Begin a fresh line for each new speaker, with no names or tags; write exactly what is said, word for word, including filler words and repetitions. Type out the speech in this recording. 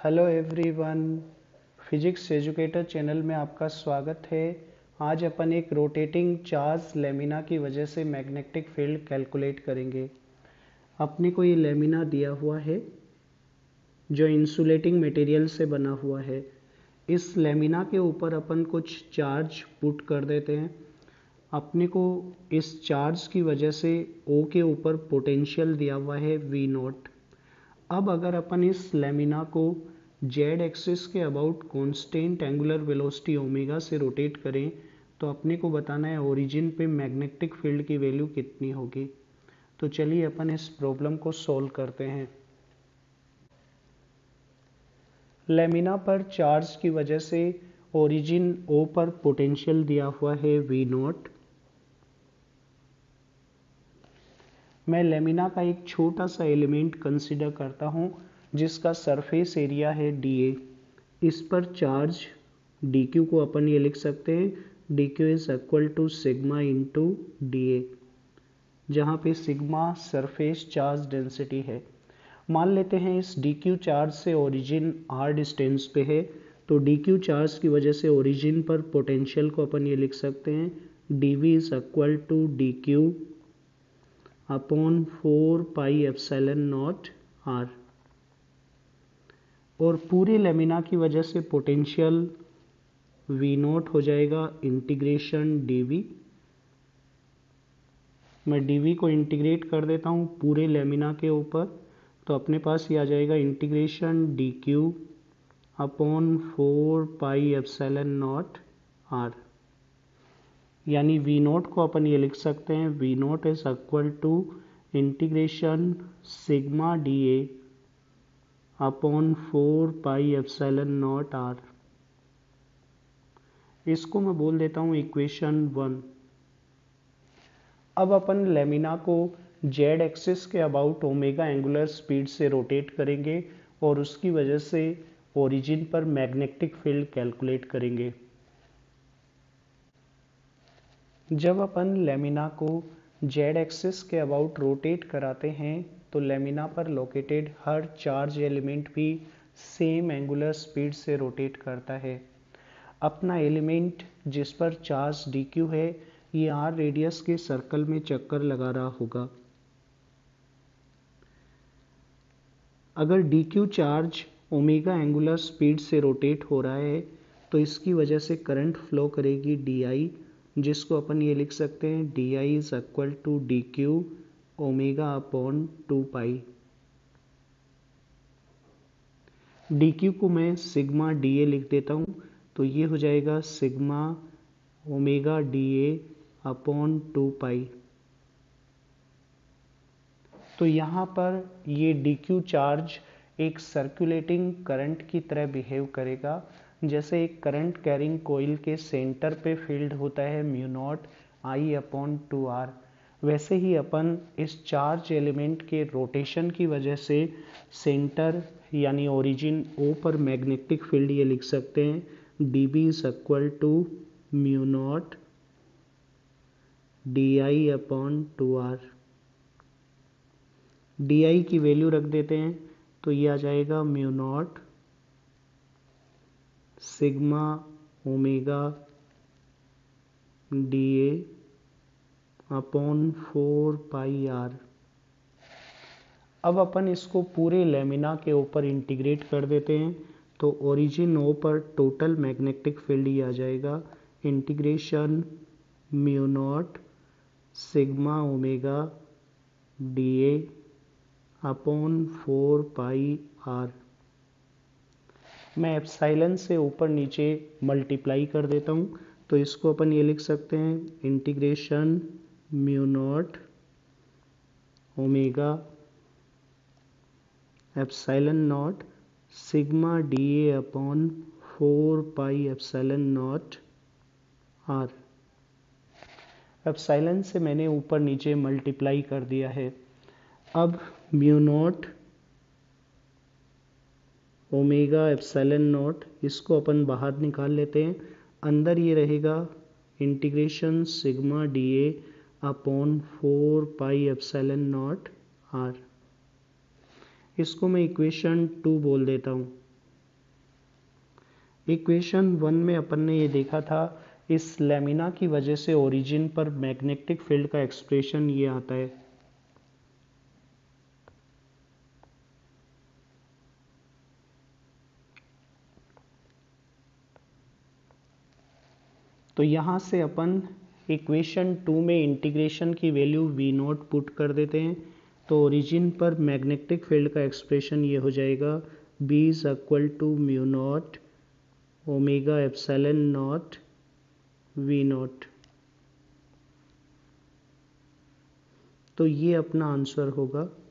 Hello everyone, physics educator channel में आपका स्वागत है। आज अपन एक रोटेटिंग चार्ज लेमिना की वजह से मैग्नेटिक फील्ड कैलकुलेट करेंगे। अपने को ये लेमिना दिया हुआ है जो इंसुलेटिंग मटेरियल से बना हुआ है। इस लेमिना के ऊपर अपन कुछ चार्ज पुट कर देते हैं। अपने को इस चार्ज की वजह से O के ऊपर पोटेंशियल दिया हुआ है वी नॉट। अब अगर अपन इस लेमिना को जेड एक्सिस के about constant angular velocity omega से रोटेट करें तो अपने को बताना है ओरिजिन पे मैग्नेटिक फील्ड की वैल्यू कितनी होगी। तो चलिए अपन इस प्रॉब्लम को सॉल्व करते हैं। लेमिना पर चार्ज की वजह से ओरिजिन O पर पोटेंशियल दिया हुआ है वी नॉट। मैं लेमिना का एक छोटा सा एलिमेंट कंसिडर करता हूं जिसका सरफेस एरिया है डी ए। इस पर चार्ज डी क्यू को अपन ये लिख सकते हैं D Q is equal to sigma into D A, जहाँ पे सिग्मा सरफेस चार्ज डेंसिटी है। मान लेते हैं इस डी क्यू चार्ज से ओरिजिन आर डिस्टेंस पे है, तो डी क्यू चार्ज की वजह से ओरिजिन पर पोटेंशियल को अपन ये लिख सकते हैं D V is equal to D Q upon four pi epsilon not R. और पूरे लेमिना की वजह से पोटेंशियल वी नॉट हो जाएगा इंटीग्रेशन डीवी। मैं डीवी को इंटीग्रेट कर देता हूँ पूरे लेमिना के ऊपर, तो अपने पास ये आ जाएगा integration D Q upon four pi epsilon not R. यानी वी नॉट को अपन ये लिख सकते हैं V not is equal to integration sigma D A upon four pi epsilon not R. इसको मैं बोल देता हूँ इक्वेशन वन। अब अपन लेमिना को जेड एक्सिस के अबाउट ओमेगा एंगुलर स्पीड से रोटेट करेंगे और उसकी वजह से ओरिजिन पर मैग्नेटिक फील्ड कैलकुलेट करेंगे। जब अपन लेमिना को जेड एक्सिस के अबाउट रोटेट कराते हैं तो लेमिना पर लोकेटेड हर चार्ज एलिमेंट भी सेम एंगुलर स्पीड से रोटेट करता है। अपना एलिमेंट जिस पर चार्ज डी क्यू है ये आर रेडियस के सर्कल में चक्कर लगा रहा होगा। अगर D Q charge omega angular speed से रोटेट हो रहा है तो इसकी वजह से करंट फ्लो करेगी डी आई, जिसको अपन ये लिख सकते हैं D I is equal to D Q omega upon two pi. D Q को मैं सिग्मा डी ए लिख देता हूँ, तो ये हो जाएगा sigma omega D A upon two pi. तो यहाँ पर ये डी क्यू चार्ज एक सर्कुलेटिंग करंट की तरह बिहेव करेगा। जैसे एक करंट कैरिंग कोयल के सेंटर पे फील्ड होता है mu not I upon two R, वैसे ही अपन इस चार्ज एलिमेंट के रोटेशन की वजह से सेंटर यानी ओरिजिन ओ पर मैग्नेटिक फील्ड ये लिख सकते हैं D B is equal to mu not D I upon two R. D I की वैल्यू रख देते हैं तो ये आ जाएगा mu not sigma omega D A upon four pi R. अब अपन इसको पूरे लेमिना के ऊपर इंटीग्रेट कर देते हैं तो ओरिजिन ओ पर टोटल मैग्नेटिक फील्ड ही आ जाएगा integration mu not sigma omega D A upon four pi R. मैं एप्सिलॉन से ऊपर नीचे मल्टीप्लाई कर देता हूँ, तो इसको अपन ये लिख सकते हैं integration mu not omega epsilon not sigma D A upon four pi epsilon not R. Epsilon से मैंने ऊपर नीचे मल्टीप्लाई कर दिया है। अब mu not omega epsilon not इसको अपन बाहर निकाल लेते हैं। अंदर ये रहेगा integration sigma D A upon four pi epsilon not R. इसको मैं इक्वेशन टू बोल देता हूँ। इक्वेशन वन में अपन ने ये देखा था, इस लेमिना की वजह से ओरिजिन पर मैग्नेटिक फील्ड का एक्सप्रेशन ये आता है। तो यहाँ से अपन इक्वेशन टू में इंटीग्रेशन की वैल्यू वी नॉट पुट कर देते हैं, तो ओरिजिन पर मैग्नेटिक फील्ड का एक्सप्रेशन ये हो जाएगा B is equal to mu not omega epsilon not V not. तो ये अपना आंसर होगा।